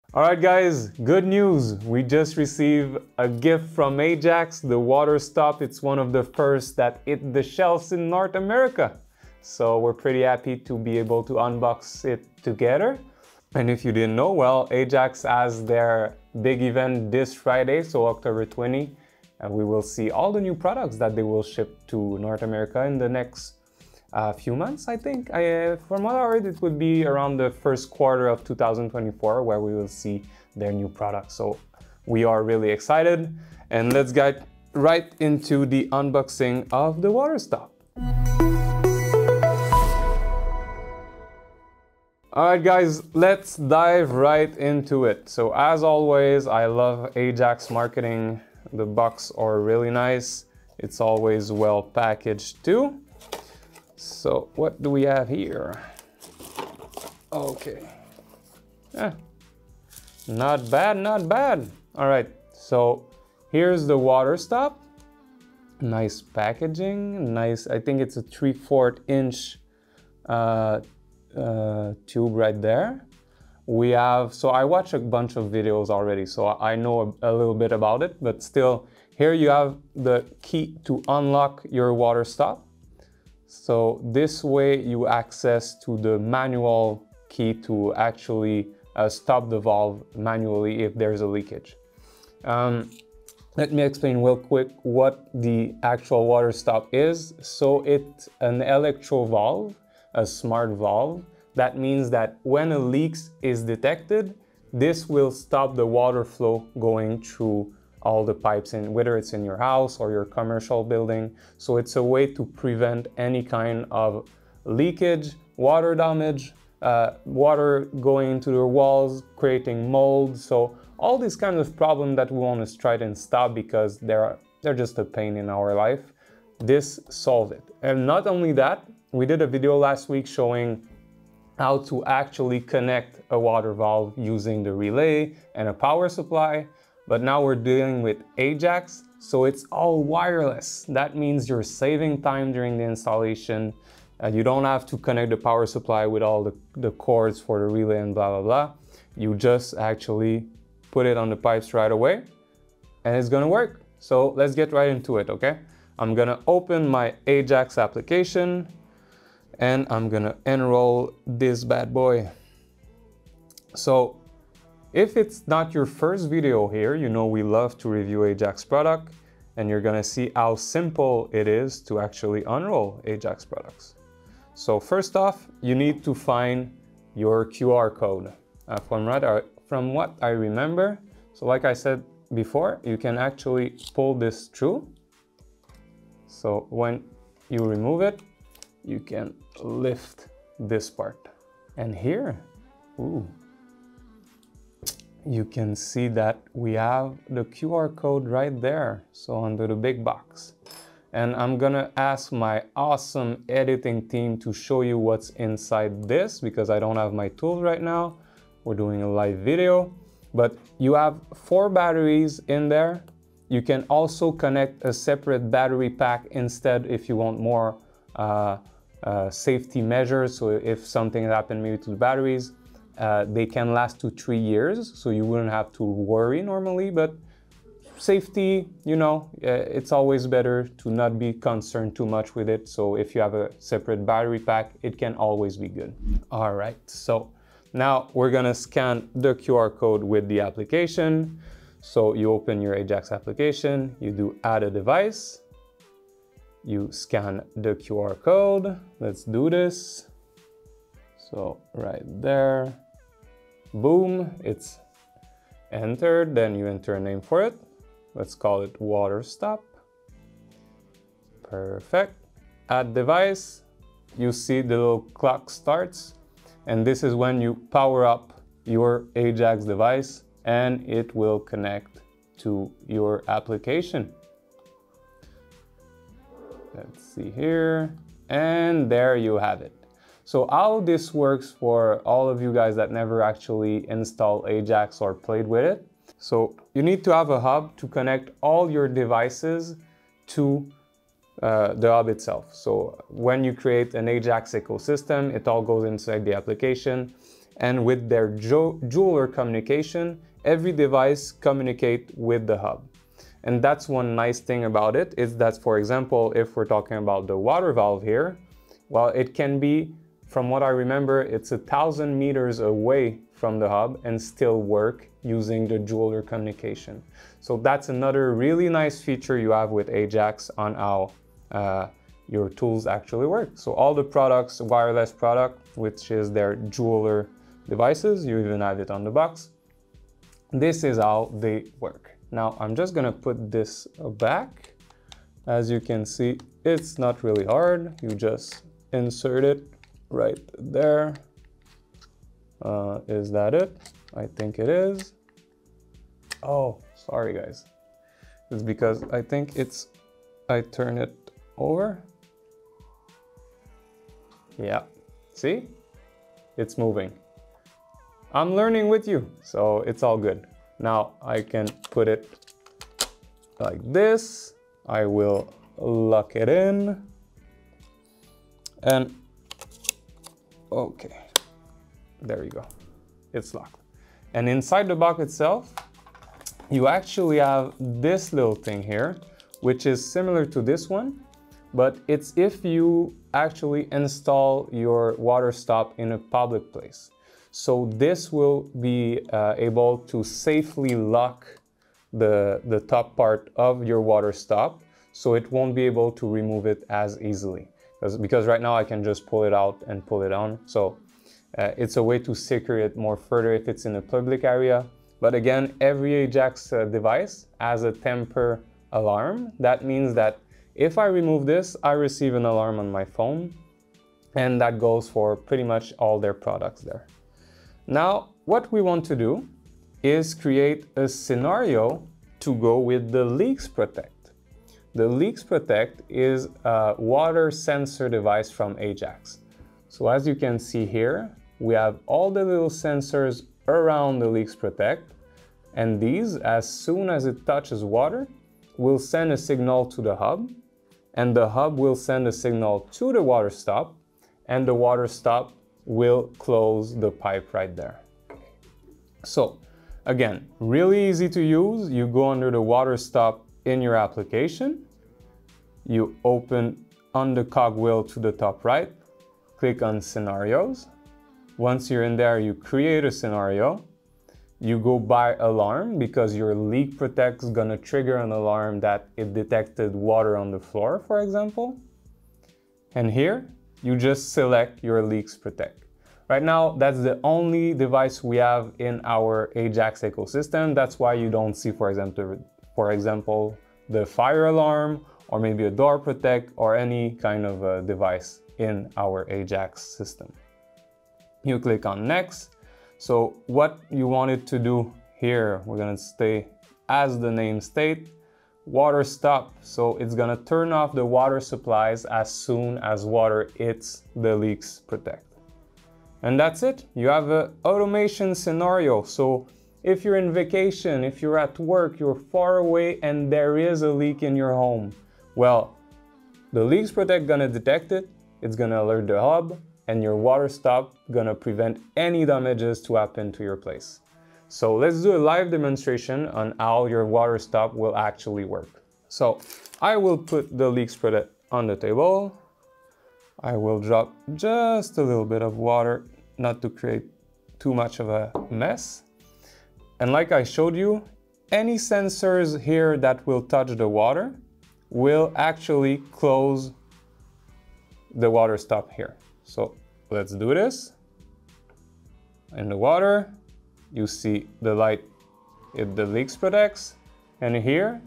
All right, guys, good news. We just received a gift from Ajax, the Waterstop. It's one of the first that hit the shelves in North America. So we're pretty happy to be able to unbox it together. And if you didn't know, well, Ajax has their big event this Friday, so October 20. And we will see all the new products that they will ship to North America in the next few months, I think. From what I heard, it would be around the first quarter of 2024 where we will see their new products. So we are really excited, and let's get right into the unboxing of the Waterstop. All right, guys, let's dive right into it. So as always, I love Ajax marketing. The box are really nice. It's always well packaged too. So what do we have here? Okay. Not bad, not bad. All right, so here's the Waterstop. Nice packaging, nice. I think it's a 3/4 inch tube right there. We have, so I watched a bunch of videos already, so I know a little bit about it, but still, here you have the key to unlock your Waterstop. So this way you access to the manual key to actually stop the valve manually if there's a leakage. Let me explain real quick what the actual Waterstop is. So it's an electro valve, a smart valve. That means that when a leak is detected, this will stop the water flow going through all the pipes, in whether it's in your house or your commercial building. So it's a way to prevent any kind of leakage, water damage, water going into the walls, creating mold. So all these kinds of problems that we want to try and stop because they're just a pain in our life. This solves it. And not only that, we did a video last week showing how to actually connect a water valve using the relay and a power supply. But now we're dealing with Ajax, so it's all wireless. That means you're saving time during the installation. You don't have to connect the power supply with all the cords for the relay and blah, blah, blah. You just actually put it on the pipes right away and it's gonna work. So let's get right into it, okay? I'm gonna open my Ajax application and I'm gonna enroll this bad boy. So if it's not your first video here, you know we love to review Ajax product, and you're gonna see how simple it is to actually unroll Ajax products. So first off, you need to find your QR code. From what I remember, so like I said before, you can actually pull this through. So when you remove it, you can lift this part. And here, ooh, you can see that we have the QR code right there, so under the big box. And I'm gonna ask my awesome editing team to show you what's inside this because I don't have my tools right now. We're doing a live video, but you have 4 batteries in there. You can also connect a separate battery pack instead if you want more safety measures. So if something happened maybe to the batteries, they can last to 3 years, so you wouldn't have to worry normally, but safety, you know, it's always better to not be concerned too much with it. So if you have a separate battery pack, it can always be good. All right, so now we're gonna scan the QR code with the application. So you open your Ajax application, you do add a device, you scan the QR code. Let's do this. So right there. Boom, it's entered, then you enter a name for it. Let's call it Waterstop. Perfect. Add device, you see the little clock starts, and this is when you power up your Ajax device and it will connect to your application. Let's see here, and there you have it. So how this works for all of you guys that never actually installed Ajax or played with it. So you need to have a hub to connect all your devices to the hub itself. So when you create an Ajax ecosystem, it all goes inside the application. and with their jeweler communication, every device communicate with the hub. And that's one nice thing about it, is that, for example, if we're talking about the water valve here, well, it can be, from what I remember, it's 1,000 meters away from the hub and still work using the jeweler communication. So that's another really nice feature you have with Ajax on how your tools actually work. So all the products, wireless product, which is their jeweler devices, you even have it on the box. This is how they work. Now I'm just gonna put this back. As you can see, it's not really hard. You just insert it right there. Is that it? I think it is. Oh, sorry guys. It's because I think I turn it over. Yeah, see? It's moving. I'm learning with you, so it's all good. Now I can put it like this. I will lock it in. And okay, there you go. It's locked. And inside the box itself, you actually have this little thing here, which is similar to this one, but it's if you actually install your water stop in a public place. So this will be able to safely lock the top part of your water stop, so it won't be able to remove it as easily. Because right now I can just pull it out and pull it on. So it's a way to secure it more further if it's in a public area. But again, every Ajax device has a temper alarm. That means that if I remove this, I receive an alarm on my phone, and that goes for pretty much all their products there. Now, what we want to do is create a scenario to go with the Leaks Protect. The Leaks Protect is a water sensor device from Ajax. So as you can see here, we have all the little sensors around the Leaks Protect, and these, as soon as it touches water, will send a signal to the hub, and the hub will send a signal to the water stop, and the water stop will close the pipe right there. So again, really easy to use. You go under the water stop in your application, you open on the cogwheel to the top right, click on scenarios. Once you're in there, you create a scenario. You go by alarm because your Leak Protect is gonna trigger an alarm that it detected water on the floor, for example. And here, you just select your Leaks Protect. Right now, that's the only device we have in our Ajax ecosystem. That's why you don't see, for example, the fire alarm or maybe a door protect or any kind of a device in our Ajax system. You click on next. So what you want it to do here, we're gonna stay as the name state, water stop. So it's gonna turn off the water supplies as soon as water hits the Leaks Protect. And that's it. You have an automation scenario. So if you're in vacation, if you're at work, you're far away and there is a leak in your home, well, the Leaks Protect gonna detect it, it's gonna alert the hub, and your water stop gonna prevent any damages to happen to your place. So let's do a live demonstration on how your water stop will actually work. So I will put the Leaks Protect on the table. I will drop just a little bit of water, not to create too much of a mess. And like I showed you, any sensors here that will touch the water will actually close the water stop here. So let's do this. In the water, you see the light, the Leaks Protects, and here,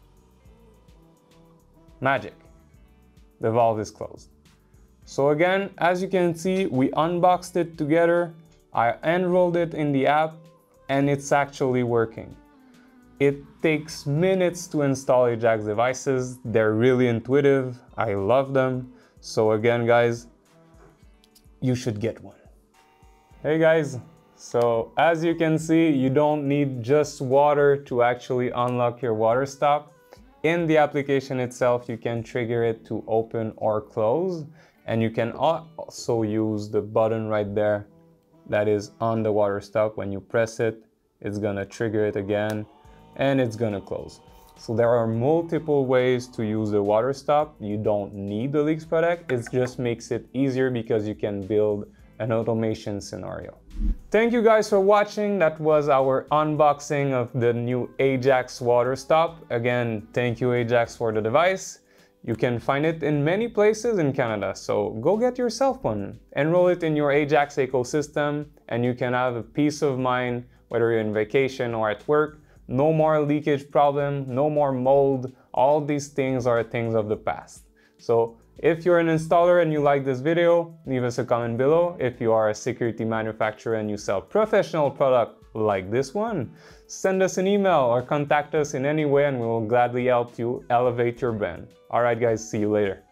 magic, the valve is closed. So again, as you can see, we unboxed it together, I enrolled it in the app, and it's actually working. It takes minutes to install Ajax devices. They're really intuitive. I love them. So again, guys, you should get one. Hey guys, so as you can see, you don't need just water to actually unlock your water stop. In the application itself, you can trigger it to open or close. And you can also use the button right there that is on the water stop. When you press it, it's gonna trigger it again and it's gonna close. So there are multiple ways to use the water stop. You don't need the leaks protect. It just makes it easier because you can build an automation scenario. Thank you guys for watching. That was our unboxing of the new Ajax Waterstop. Again, thank you Ajax for the device. You can find it in many places in Canada, so go get yourself one. Enroll it in your Ajax ecosystem and you can have a peace of mind whether you're in vacation or at work. No more leakage problem, no more mold. All these things are things of the past. So if you're an installer and you like this video, leave us a comment below. If you are a security manufacturer and you sell professional product like this one, send us an email or contact us in any way and we will gladly help you elevate your brand. All right guys, see you later.